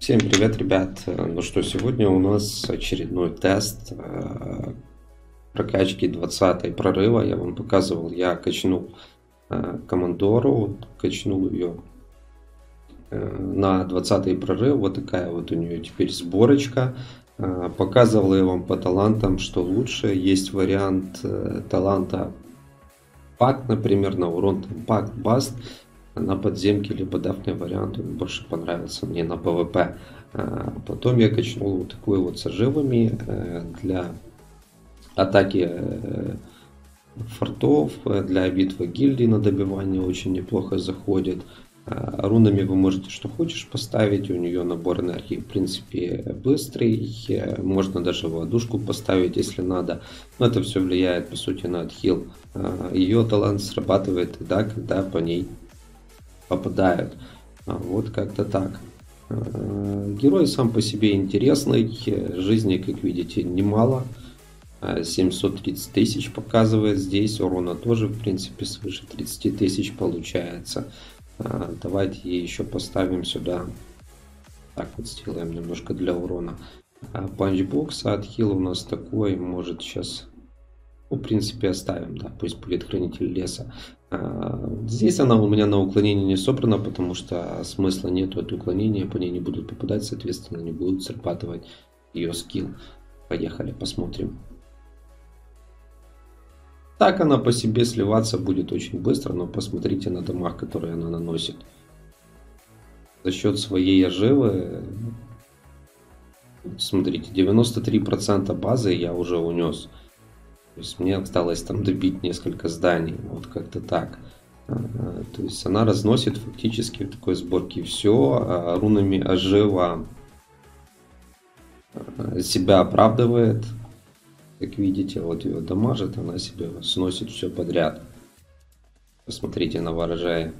Всем привет, ребят! Ну что, сегодня у нас очередной тест прокачки 20 прорыва. Я вам показывал, я качнул Командору, качнул ее на 20 прорыв. Вот такая вот у нее теперь сборочка. Показывал я вам по талантам, что лучше. Есть вариант таланта пак, например, на урон там, пак, баст. На подземке, либо дафный вариант, он больше понравился мне на ПВП. Потом я качнул вот такой вот с оживами для атаки фортов, для битвы гильдии на добивание очень неплохо заходит. Рунами вы можете что хочешь поставить, у нее набор энергии в принципе быстрый, можно даже ладушку поставить, если надо, но это все влияет по сути на отхил. Ее талант срабатывает тогда, когда по ней попадают. Вот как-то так. Герой сам по себе интересный. Жизни, как видите, немало. 730 тысяч показывает здесь. Урона тоже, в принципе, свыше 30 тысяч получается. Давайте ей еще поставим сюда. Так вот сделаем немножко для урона. Панчбокс, отхил у нас такой. Может сейчас... Ну, в принципе, оставим, да, пусть будет хранитель леса. Здесь она у меня на уклонение не собрана, потому что смысла нету от уклонения, по ней не будут попадать, соответственно, не будут срабатывать ее скилл. Поехали, посмотрим. Так она по себе сливаться будет очень быстро, но посмотрите на дамаг, которые она наносит. За счет своей оживы, смотрите, 93% базы я уже унес. То есть мне осталось там добить несколько зданий. Вот как-то так. То есть она разносит фактически в такой сборке все. Рунами ожива себя оправдывает. Как видите, вот ее дамажит, она себе сносит все подряд. Посмотрите на ворожая.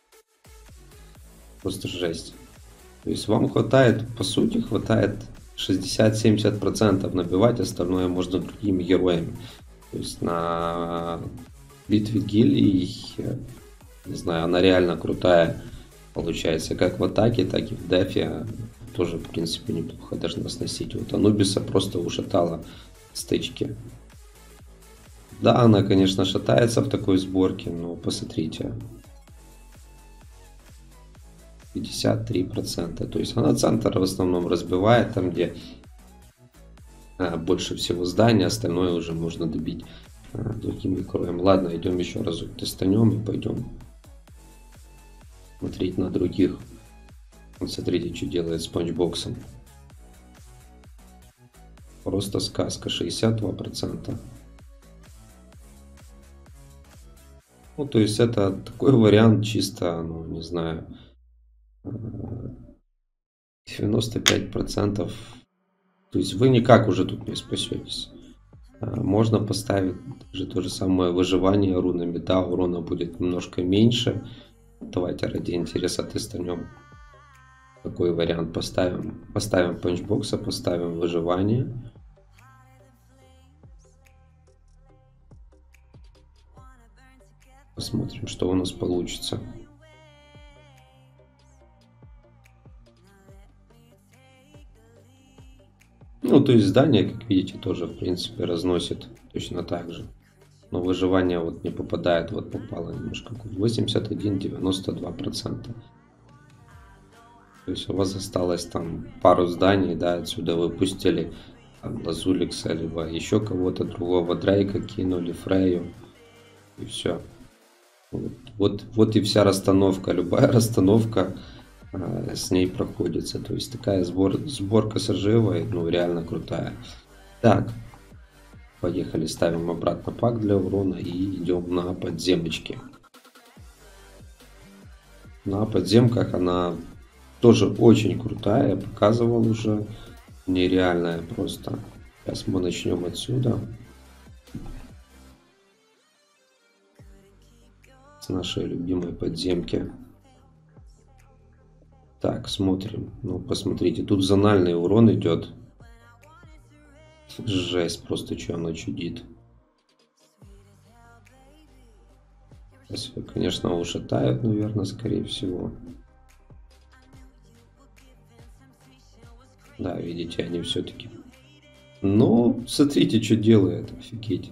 Просто жесть. То есть вам хватает, по сути, хватает 60-70% набивать, остальное можно другими героями. То есть на битве гильдий, не знаю, она реально крутая получается, как в атаке, так и в дефе. Тоже, в принципе, неплохо должна сносить. Вот Анубиса просто ушатала стычки. Да, она, конечно, шатается в такой сборке, но посмотрите. 53%. То есть она центр в основном разбивает, там где больше всего здания, остальное уже можно добить другим героем. Ладно, идем еще разок тестанем и пойдем смотреть на других. Вот смотрите, что делает с панчбоксом. Просто сказка, 62%. Ну, то есть это такой вариант чисто, ну, не знаю, 95%. То есть вы никак уже тут не спасетесь. Можно поставить даже то же самое выживание рунами. Да, урона будет немножко меньше. Давайте ради интереса тестанем. Какой вариант поставим? Поставим панчбокса, поставим выживание. Посмотрим, что у нас получится. Ну, то есть здание, как видите, тоже, в принципе, разносит точно так же. Но выживание вот не попадает, вот попало немножко. 81-92%. То есть у вас осталось там пару зданий, да, отсюда выпустили там, Лазуликса, либо еще кого-то другого, Дрейка кинули, Фрейю, и все. Вот и вся расстановка, любая расстановка с ней проходится. То есть такая сборка с оживой, ну реально крутая. Так, поехали, ставим обратно пак для урона и идем на подземочки. На подземках она тоже очень крутая, я показывал уже, нереальная просто. Сейчас мы начнем отсюда. С нашей любимой подземки. Так, смотрим. Ну, посмотрите, тут зональный урон идет. Жесть, просто что она чудит. Сейчас ее, конечно, ушатают, наверное, скорее всего. Да, видите, они все-таки. Но смотрите, что делает, офигеть.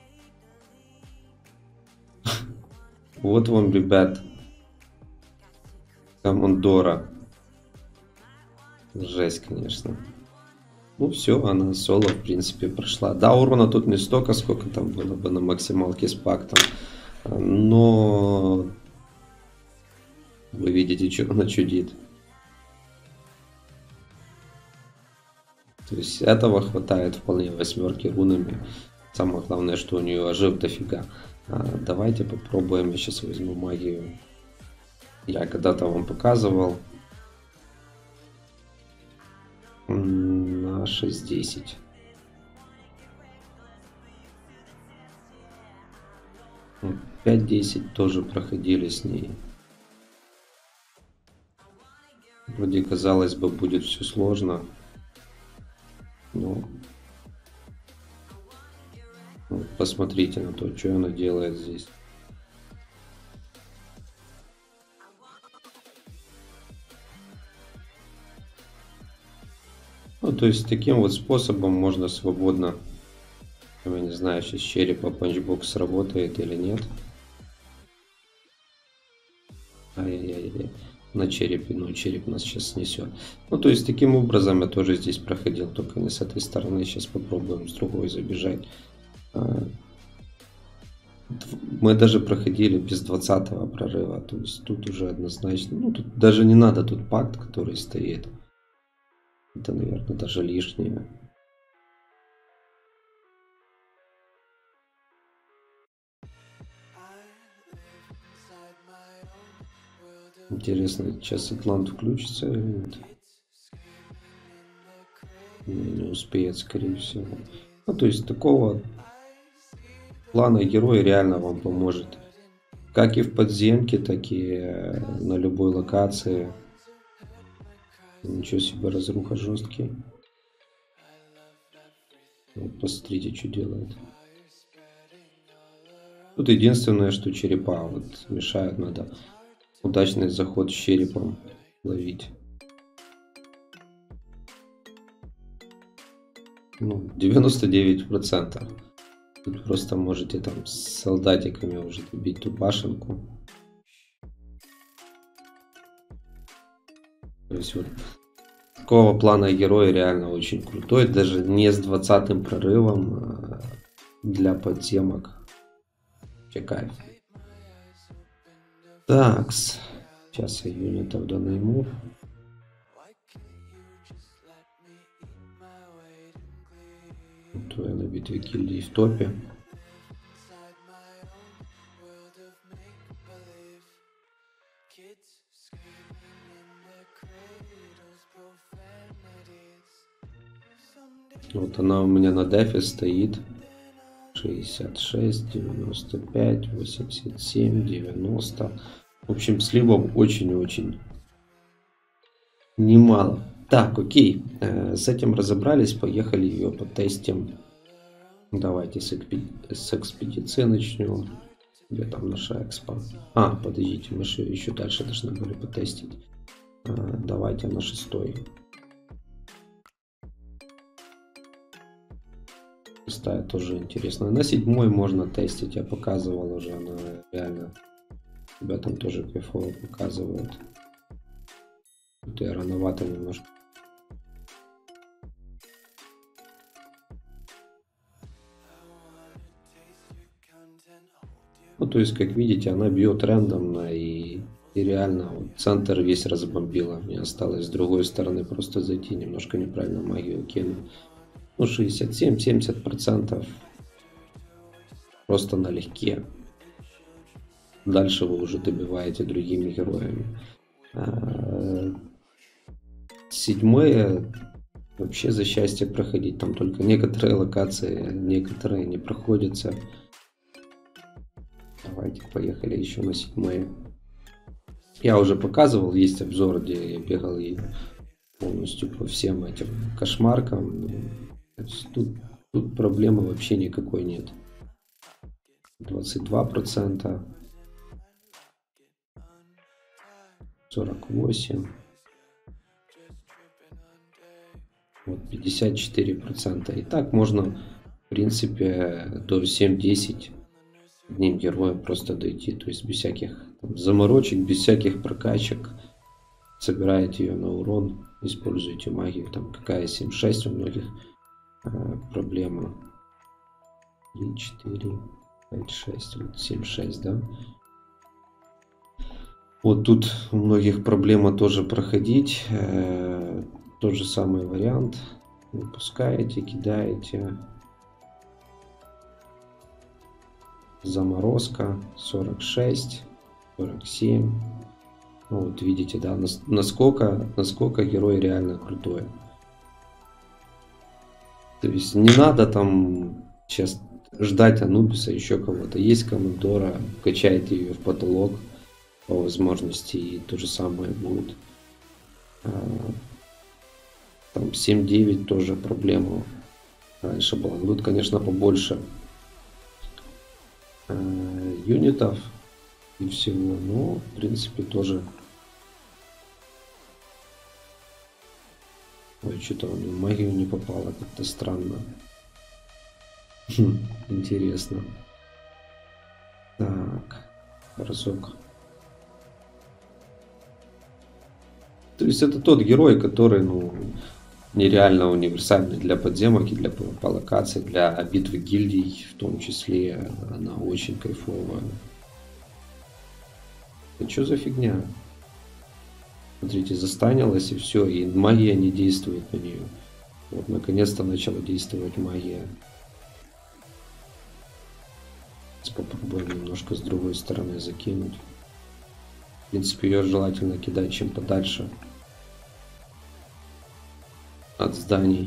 Вот вам, ребят, Командора. Жесть, конечно. Ну все, она соло, в принципе, прошла. Да, урона тут не столько, сколько там было бы на максималке с пактом. Но вы видите, что она чудит. То есть этого хватает вполне 8 рунами. Самое главное, что у нее ожив дофига. Давайте попробуем. Я сейчас возьму магию. Я когда-то вам показывал. На 6-10. Ну, 5-10 тоже проходили с ней. Вроде, казалось бы, будет все сложно. Но посмотрите на то, что она делает здесь. Ну, то есть таким вот способом можно свободно, я не знаю, сейчас черепа панчбокс сработает или нет. Ай-яй-яй, на черепе, ну череп нас сейчас снесет. Ну, то есть таким образом я тоже здесь проходил, только не с этой стороны. Сейчас попробуем с другой забежать. Мы даже проходили без 20-го прорыва, то есть тут уже однозначно, ну тут даже не надо, тут пакт, который стоит. Это, наверное, даже лишнее. Интересно, сейчас Атлант включится или нет? Не успеет, скорее всего. Ну, то есть такого плана герой реально вам поможет. Как и в подземке, так и на любой локации. Ничего себе, разруха жесткий. Вот посмотрите, что делает. Тут единственное, что черепа вот мешают, надо удачный заход с черепом ловить. Ну, 99%. Тут просто можете там с солдатиками уже бить ту башенку. То есть вот такого плана герой реально очень крутой. Даже не с 20-м прорывом для подземок. Кайф. Такс. Сейчас я юнитов донайму. То я на битве гильдии в топе. Вот она у меня на дефе стоит. 66, 95, 87, 90. В общем, сливов очень-очень немало. Так, окей. С этим разобрались. Поехали ее потестим. Давайте с экспедиции начнем. Где там наша экспо? Подождите, мы еще дальше должны были потестить. Давайте на 6-й. 6-я тоже интересно. На 7-й можно тестить. Я показывал уже. Она реально тебя там тоже кайфово показывает. Тут я рановато немножко. Ну, то есть, как видите, она бьет рандомно и реально вот, центр весь разбомбила. Мне осталось с другой стороны просто зайти, немножко неправильно магию кинуть. Ну, 67-70% просто налегке. Дальше вы уже добиваете другими героями. 7-е вообще за счастье проходить. Там только некоторые локации, некоторые не проходятся. Давайте поехали еще на 7-е. Я уже показывал, есть обзор, где я бегал и полностью по всем этим кошмаркам. Тут проблемы вообще никакой нет. 22%. 48. 54%. И так можно, в принципе, до 7-10 одним героем просто дойти. То есть без всяких там заморочек, без всяких прокачек. Собираете ее на урон, используете магию. Там какая 7-6 у многих проблема. 3, 4, 5, 6. Вот 7-6, да? Вот тут у многих проблема тоже проходить. Тот же самый вариант. Выпускаете, кидаете. Заморозка 46, 47. Ну, вот видите, да, насколько герой реально крутой. То есть не надо там сейчас ждать Анубиса, еще кого-то. Есть командора, качайте ее в потолок по возможности, и то же самое будет. Там 7-9 тоже проблема раньше была. Тут, конечно, побольше юнитов и всего, но в принципе тоже. Ой, что-то он в магию не попало, как-то странно. Интересно. Так, разок. То есть это тот герой, который, ну, нереально универсальный для подземок и по локации, для битвы гильдий в том числе. Она очень кайфовая. Это что за фигня? Смотрите, застанилась и все, и магия не действует на нее. Вот наконец-то начала действовать магия. Сейчас попробуем немножко с другой стороны закинуть. В принципе, ее желательно кидать чем подальше от зданий.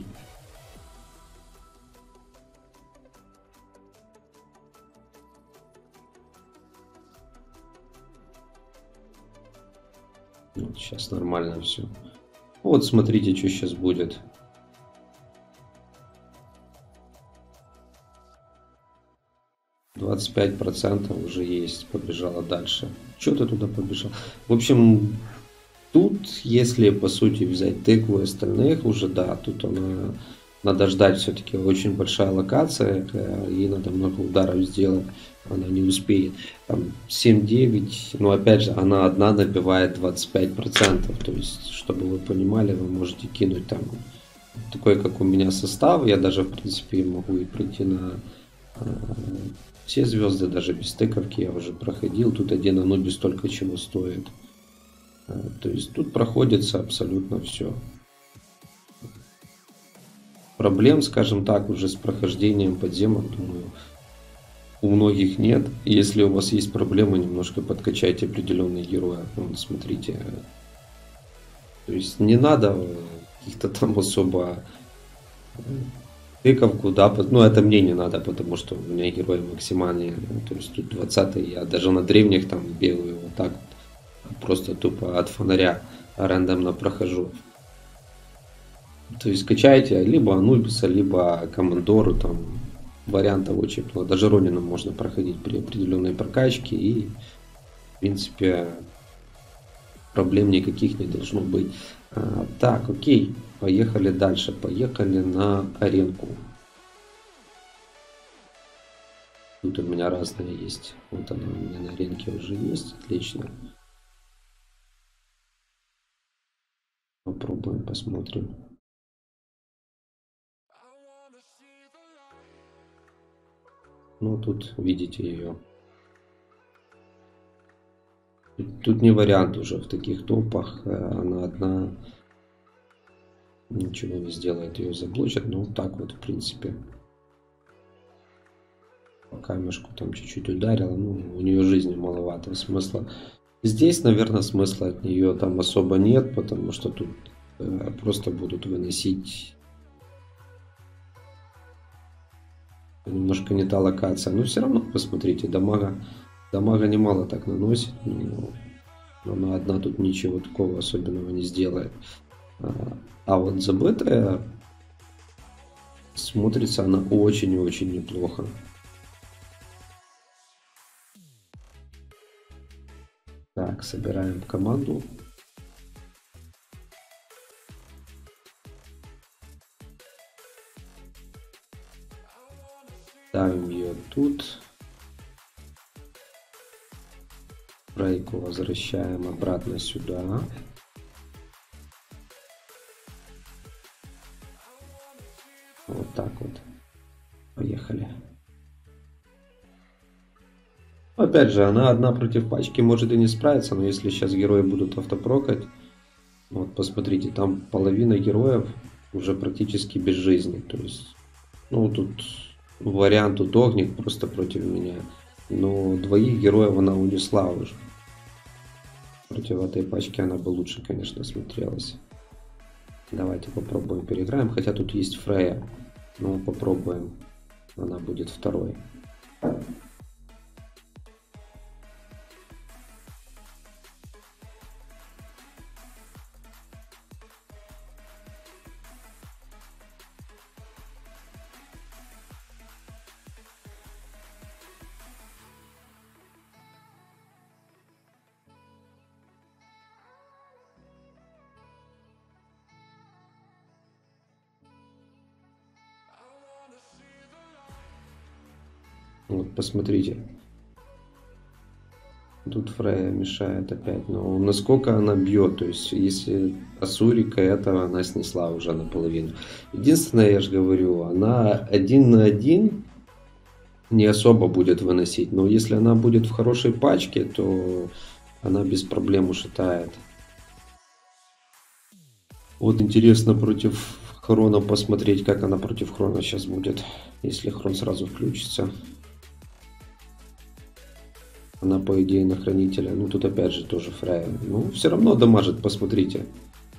Вот сейчас нормально все. Вот смотрите, что сейчас будет. %25 уже есть. Побежала дальше. Что ты туда побежал? В общем, тут, если по сути взять тыкву и остальных, уже да, тут она надо ждать, все-таки очень большая локация, ей надо много ударов сделать, она не успеет. Там 7-9, но опять же, она одна набивает 25%, то есть, чтобы вы понимали, вы можете кинуть там такой, как у меня состав, я даже, в принципе, могу и прийти на все звезды, даже без тыковки я уже проходил, тут один Анубис только чего стоит. То есть тут проходится абсолютно все. Проблем, скажем так, уже с прохождением подземок, думаю, у многих нет. Если у вас есть проблемы, немножко подкачайте определенные герои. Вот, смотрите. То есть не надо каких-то там особо тыковку, да, ну это мне не надо, потому что у меня герои максимальные. То есть тут 20-й, я даже на древних там бегаю вот так вот. Просто тупо от фонаря рандомно прохожу. То есть качайте либо Анубиса, либо Командору, там вариантов очень много. Даже Ронина можно проходить при определенной прокачке, и в принципе проблем никаких не должно быть. Так, окей, поехали дальше, поехали на аренку. Тут у меня разные есть. Вот она у меня на аренке уже есть, отлично. Попробуем, посмотрим. Ну, тут видите ее. Тут не вариант уже в таких топах. Она одна ничего не сделает, ее заблочат. Ну, так вот, в принципе. По камешку там чуть-чуть ударила. Ну, у нее жизни маловато. Смысла. Здесь, наверное, смысла от нее там особо нет, потому что тут просто будут выносить. Немножко не та локация. Но все равно, посмотрите, дамага немало так наносит. Но она одна тут ничего такого особенного не сделает. А вот забытая смотрится она очень и очень неплохо. Так, собираем команду. тут. Рейку возвращаем обратно сюда. Вот так вот. Поехали. Опять же, она одна против пачки может и не справиться, но если сейчас герои будут автопрокать, вот посмотрите, там половина героев уже практически без жизни. То есть, ну тут вариант утогнет просто против меня. Но двоих героев она унесла уже. Против этой пачки она бы лучше, конечно, смотрелась. Давайте попробуем переиграем. Хотя тут есть Фрея. Но попробуем. Она будет второй. Вот посмотрите. Тут Фрея мешает опять. Но насколько она бьет. То есть, если Асурика, это она снесла уже наполовину. Единственное, я же говорю, она 1 на 1 не особо будет выносить. Но если она будет в хорошей пачке, то она без проблем ушатает. Вот интересно против Хрона посмотреть, как она против Хрона сейчас будет. Если Хрон сразу включится. Она, по идее, на хранителя. Ну, тут опять же тоже Фрея. Ну, все равно дамажит, посмотрите.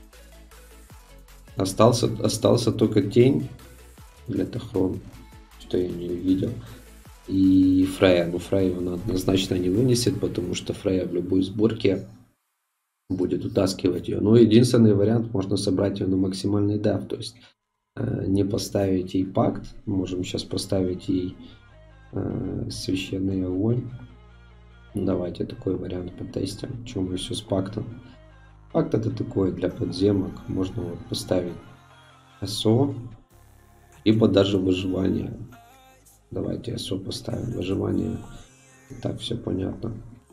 Остался только тень. Для Тахрон. Что я не увидел. И Фрея. Ну, Фрею она однозначно не вынесет, потому что Фрея в любой сборке будет утаскивать ее. Но единственный вариант, можно собрать ее на максимальный деф. То есть, не поставить ей пакт. Можем сейчас поставить ей священный огонь. Давайте такой вариант потестим. Чем мы все с пактом. Пакт это такой для подземок. Можно вот поставить СО. Либо даже выживание. Давайте СО поставим. Выживание. Так, все понятно.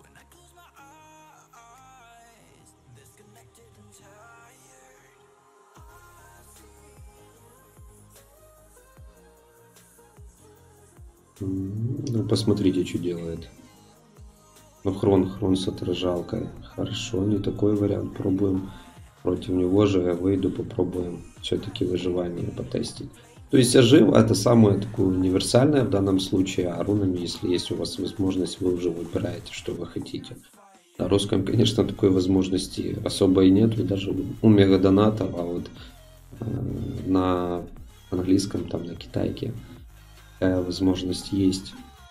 Ну, посмотрите, что делает. Ну, Хрон с отражалкой. Хорошо, не такой вариант. Пробуем против него же. Я выйду, попробуем все-таки выживание потестить. То есть ожива это самое такое универсальное в данном случае. А рунами, если есть у вас возможность, вы уже выбираете, что вы хотите. На русском, конечно, такой возможности особо и нет. И даже у мегадонатов, а вот на английском, там на китайке такая возможность есть.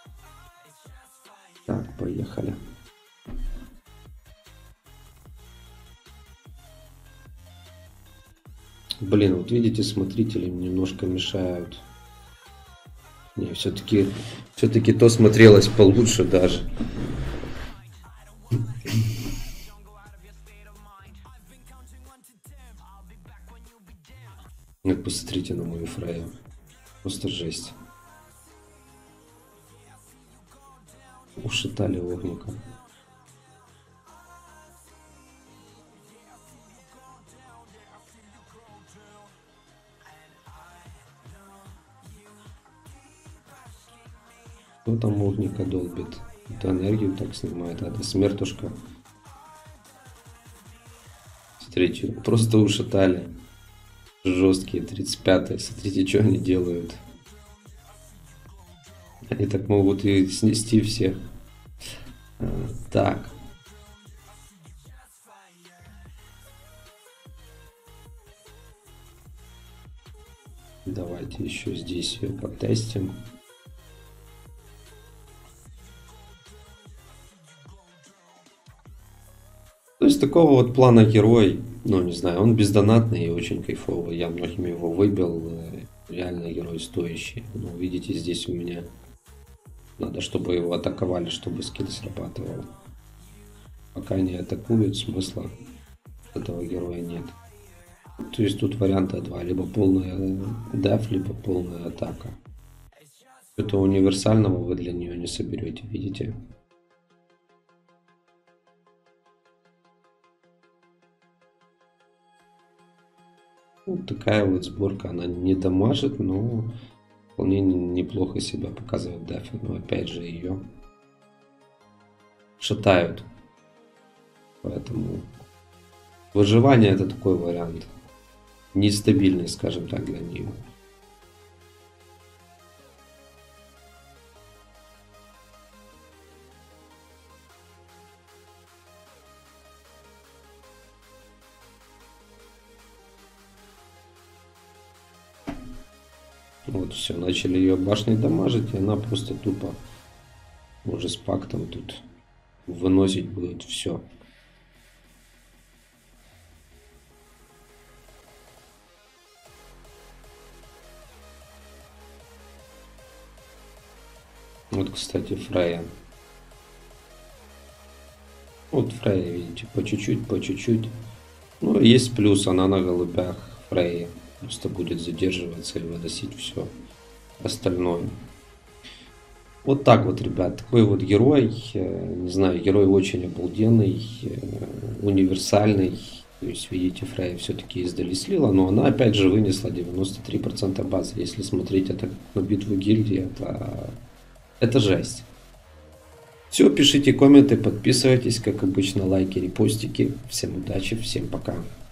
Так, поехали. Блин, вот видите, смотрители немножко мешают. Не, все-таки то смотрелось получше даже. Вот посмотрите на мою Фрею. Просто жесть. Ушатали огника. Кто там огника долбит? Это энергию так снимает, а это смертушка. Смотрите, просто ушатали. Жесткие 35-е. Смотрите, что они делают. Они так могут и снести всех. Так. Давайте еще здесь ее потестим. То есть такого вот плана герой, ну не знаю, он бездонатный и очень кайфовый. Я многими его выбил. Реально герой стоящий. Но видите, здесь у меня надо, чтобы его атаковали, чтобы скилл срабатывал. Пока не атакуют, смысла этого героя нет. То есть тут варианта два. Либо полная деф, либо полная атака. Это универсального вы для нее не соберете, видите? Вот такая вот сборка, она не дамажит, но вполне неплохо себя показывает в дефе. Но опять же ее шатают. Поэтому выживание это такой вариант. Нестабильный, скажем так, для нее. Вот все, начали ее башней дамажить, и она просто тупо уже с пактом тут выносить будет все. Вот, кстати, Фрея. Вот Фрея, видите, по чуть-чуть, по чуть-чуть. Ну, есть плюс, она на голубях Фреи. Просто будет задерживаться и выносить все остальное. Вот так вот, ребят, такой вот герой, не знаю, герой очень обалденный, универсальный. То есть, видите, Фрея все-таки издали слила, но она опять же вынесла 93% базы. Если смотреть это на битву гильдии, это жесть. Все, пишите комменты, подписывайтесь, как обычно, лайки, репостики. Всем удачи, всем пока.